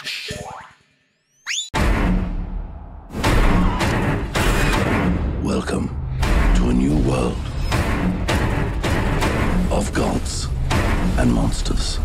Welcome to a new world of gods and monsters.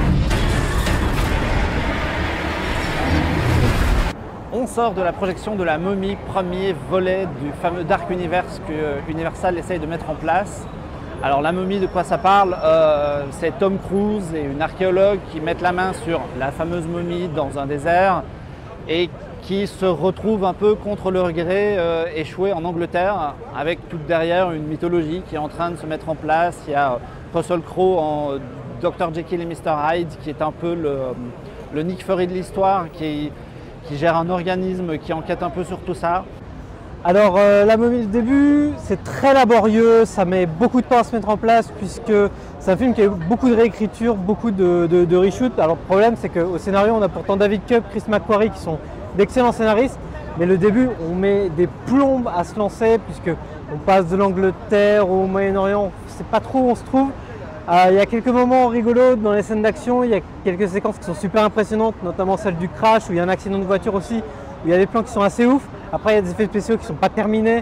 On sort de la projection de La Momie, premier volet du fameux Dark Universe que Universal essaye de mettre en place. Alors La Momie, de quoi ça parle? C'est Tom Cruise et une archéologue qui mettent la main sur la fameuse momie dans un désert et qui se retrouvent un peu contre leur gré échoués en Angleterre, avec tout derrière une mythologie qui est en train de se mettre en place. Il y a Russell Crowe en Dr Jekyll et Mr Hyde qui est un peu le Nick Fury de l'histoire, qui gère un organisme qui enquête un peu sur tout ça. Alors La Momie du début, c'est très laborieux, ça met beaucoup de temps à se mettre en place puisque c'est un film qui a eu beaucoup de réécriture, beaucoup de reshoot. Alors le problème c'est qu'au scénario on a pourtant David Koepp, Chris McQuarrie qui sont d'excellents scénaristes, mais le début on met des plombes à se lancer puisque on passe de l'Angleterre au Moyen-Orient, on ne sait pas trop où on se trouve. Il y a quelques moments rigolos dans les scènes d'action, il y a quelques séquences qui sont super impressionnantes, notamment celle du crash où il y a un accident de voiture aussi, où il y a des plans qui sont assez ouf. Après il y a des effets spéciaux qui ne sont pas terminés.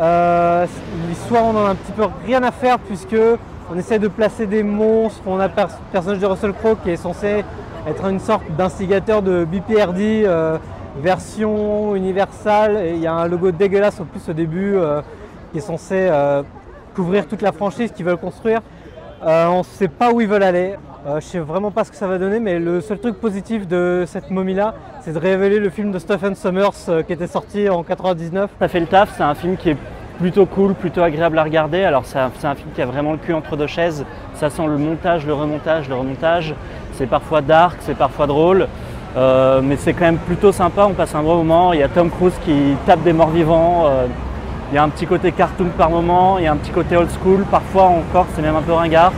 L'histoire on en a un petit peu rien à faire puisque on essaie de placer des monstres. On a le personnage de Russell Crowe qui est censé être une sorte d'instigateur de BPRD version Universal, et il y a un logo dégueulasse au plus au début qui est censé couvrir toute la franchise qu'ils veulent construire. On ne sait pas où ils veulent aller, je ne sais vraiment pas ce que ça va donner, mais le seul truc positif de cette momie-là, c'est de révéler le film de Stephen Sommers qui était sorti en 99. Ça fait le taf, c'est un film qui est plutôt cool, plutôt agréable à regarder. Alors c'est un film qui a vraiment le cul entre deux chaises, ça sent le montage, le remontage. C'est parfois dark, c'est parfois drôle, mais c'est quand même plutôt sympa, on passe un bon moment. Il y a Tom Cruise qui tape des morts vivants. Il y a un petit côté cartoon par moment, il y a un petit côté old school, parfois encore c'est même un peu ringard.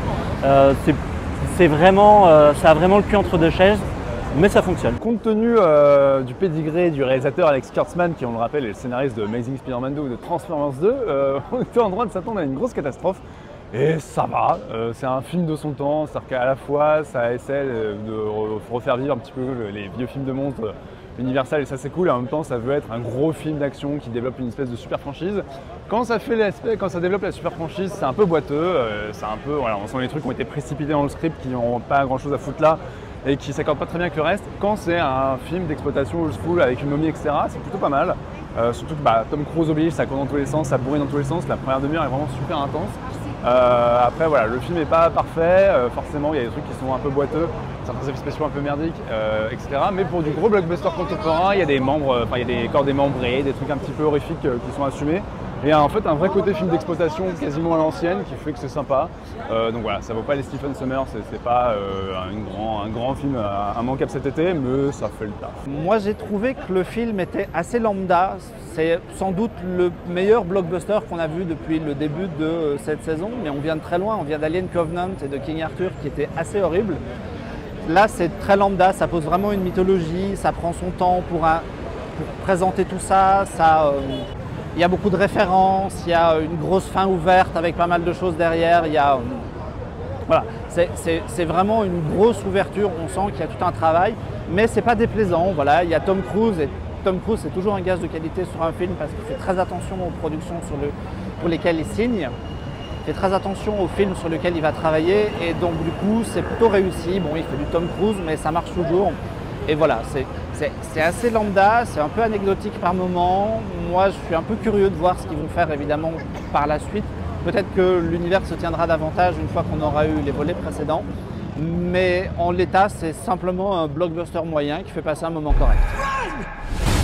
Ça a vraiment le cul entre deux chaises, mais ça fonctionne. Compte tenu du pédigré du réalisateur Alex Kurtzman, qui on le rappelle est le scénariste de Amazing Spider-Man 2 ou de Transformers 2, on était en droit de s'attendre à une grosse catastrophe. Et ça va, c'est un film de son temps, c'est-à-dire qu'à la fois ça essaie de refaire vivre un petit peu les vieux films de monstres Universal, et ça c'est cool, et en même temps ça veut être un gros film d'action qui développe une espèce de super franchise. Quand ça développe la super franchise, c'est un peu boiteux, voilà, on sent les trucs qui ont été précipités dans le script, qui n'ont pas grand chose à foutre là et qui s'accordent pas très bien avec le reste. Quand c'est un film d'exploitation old school avec une momie, etc., c'est plutôt pas mal. Surtout que Tom Cruise oblige, ça court dans tous les sens, ça bourrit dans tous les sens, la première demi-heure est vraiment super intense. Après voilà, le film n'est pas parfait, forcément il y a des trucs qui sont un peu boiteux, certains effets spéciaux un peu merdiques, etc. Mais pour du gros blockbuster contemporain, il y a des corps démembrés, des trucs un petit peu horrifiques qui sont assumés. Et en fait un vrai côté film d'exploitation quasiment à l'ancienne qui fait que c'est sympa. Donc voilà, ça vaut pas les Stephen Sommers, c'est pas un grand film immanquable cet été, mais ça fait le taf. Moi j'ai trouvé que le film était assez lambda, c'est sans doute le meilleur blockbuster qu'on a vu depuis le début de cette saison, mais on vient de très loin, on vient d'Alien Covenant et de King Arthur qui était assez horrible. Là c'est très lambda, ça pose vraiment une mythologie, ça prend son temps pour présenter tout ça, il y a beaucoup de références, il y a une grosse fin ouverte avec pas mal de choses derrière. Voilà, c'est vraiment une grosse ouverture, on sent qu'il y a tout un travail, mais c'est pas déplaisant. Voilà, il y a Tom Cruise, et Tom Cruise c'est toujours un gage de qualité sur un film parce qu'il fait très attention aux productions pour lesquelles il signe. Il fait très attention aux films sur lesquels il va travailler, et donc du coup c'est plutôt réussi. Bon, il fait du Tom Cruise, mais ça marche toujours. Et voilà, c'est assez lambda, c'est un peu anecdotique par moment. Moi, je suis un peu curieux de voir ce qu'ils vont faire évidemment par la suite. Peut-être que l'univers se tiendra davantage une fois qu'on aura eu les volets précédents. Mais en l'état, c'est simplement un blockbuster moyen qui fait passer un moment correct.